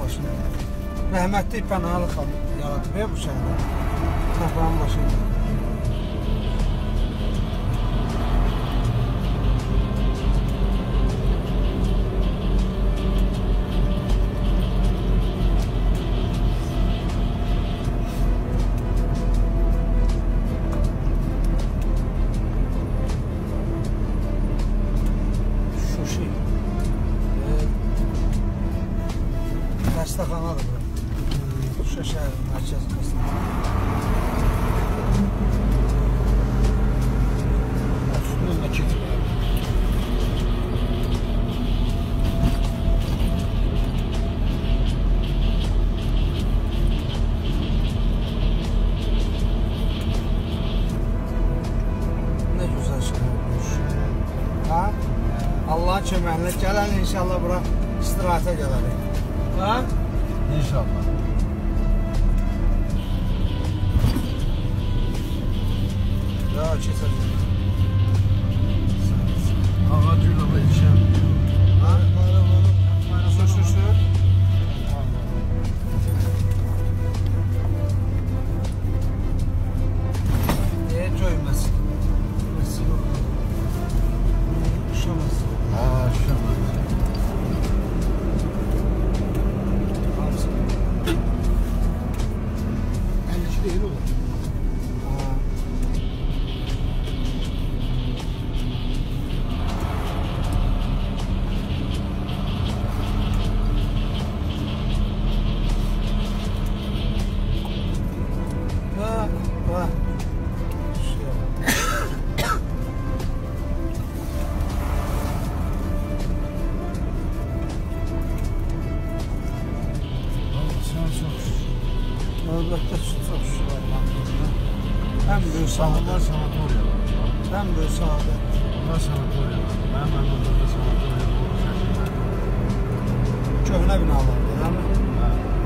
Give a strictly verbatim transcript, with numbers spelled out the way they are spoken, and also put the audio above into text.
başında. Rəhmətli Pənalı xan yaratıb bu şəhərdə. Toprağın başında. Xəstəxanadır bura. Şuşa şəhərin mərkəzi xəstəxana. Üstündən də keçir. Nə gözəl şəhər olmuş. Ha? Allah'ın köməklə gələn inşallah bura istirahətə gələrik. Ha? İnşallah. Ya keçəcək. Ağacıyla da içəm. Ha? Sür, sür, sür. Niye cöyməsin? Uşamasın. Ha, uşamasın. Değil olur. Ha, ha. Əlbəttə çox şükür Allah'ın. Ən böyük saadət. Sanatoriyalar. Ən böyük saadət. Bunlar sanatoriyalar. Mənim məmnunluqda sanatoriyalar olur şəkildə. Köhnə binalardır, değil mi? Hə.